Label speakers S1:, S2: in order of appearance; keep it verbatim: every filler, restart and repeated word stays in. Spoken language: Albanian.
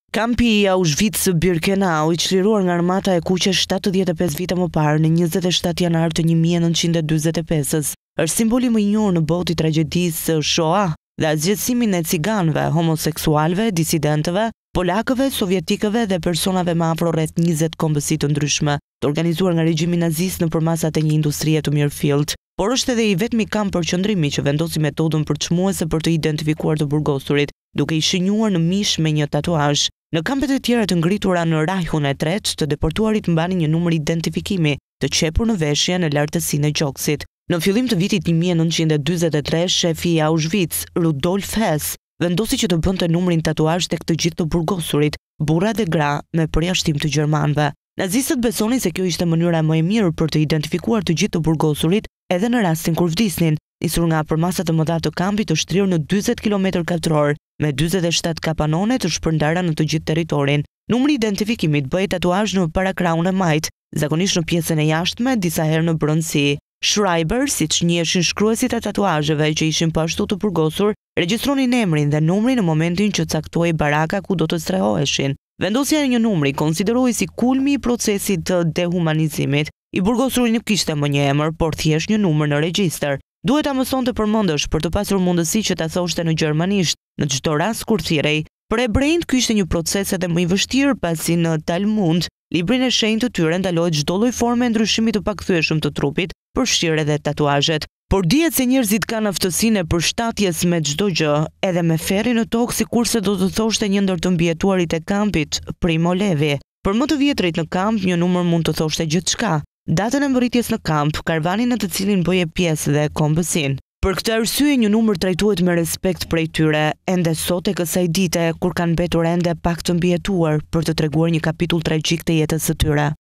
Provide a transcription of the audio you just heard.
S1: Kampi i Auschwitz-Birkenau, i çliruar nga armata e kuqe shtatëdhjetë e pesë vite më parë në njëzet e shtatë janar të një mijë e nëntëqind e dyzet e pesës, është simboli më i njohur në botë i tragjedisë së Shoah dhe zgjedhësimin e ciganëve, homoseksualëve, disidentëve, polakëve, sovjetikëve dhe personave me afro rreth njëzet kombësi të ndryshme, të organizuar nga regjimi nazist nëpër masat e një industrie të mirëfillt. Por është edhe i vetmi kamp përqendrimi që vendosi metodën përçmuese për të identifikuar të burgosurit, duke i shënjuar në mish me një tatuazh. Në kampet e tjera të ngritura në Rajhun e tretë, të deportuarit mbanin një numër identifikimi të qepur në veshje në lartësinë e gjoksit. Në fillim të vitit një mijë e nëntëqind e dyzet e tre, shefi i Auschwitz, Rudolf Hess, vendosi që të bënte numrin tatuazh tek të gjithë të burgosurit, burra dhe gra, me përjashtim të gjermanëve. Nazistët besonin se kjo ishte mënyra më e mirë për të identifikuar të gjithë të burgosurit edhe në rastin kur vdisnin, nisur nga përmasat të mëdha të kampit të shtrirë në dyzet kilometër katror, me dyzet e shtatë kapanone të shpërndara në të gjithë territorin. Numri i identifikimit bëhej tatuazh në parakrahun e majt, zakonisht në pjesën e jashtme, disa herë në brëndësi. Schreiber, siç njihen shkruesit e tatuazheve që ishin po ashtu të burgosur, regjistronin emrin dhe numrin në momentin që caktohej baraka ku do të strehoheshin. Vendosja e një numri konsiderohej si kulmi i procesit të dehumanizimit. I burgosuri nuk kishte më një emër, por thjesht një numër në regjistër. Duhet ta mësonte përmendësh për të pasur mundësi që ta thoshte në gjermanisht, në çdo rast kur thirrej. Për hebrejt ky ishte një proces edhe më i vështirë, pasi në Talmud, librin e shenjtë të tyre, ndalohet çdo lloj forme ndryshimi të pakthyeshëm të trupit, përfshirë edhe tatuazhet. Por dihet se njerëzit kanë aftësinë e përshtatjes me çdo gjë, edhe me ferri në tokë, sikurse do të thoshte një ndër të mbijetuarit e kampit, Primo Levi. Për më të vjetrit në kamp, një numër mund të thoshte gjithçka. Datën e mbërritjes në kamp, karvanin në të cilin bëje pjesë dhe kombësin. Për këtë arsye një numër trajtohet me respekt prej tyre, ende sot e kësaj dite, kur kanë mbetur ende pak të mbijetuar për të treguar një kapitull tragjik të jetës së tyre.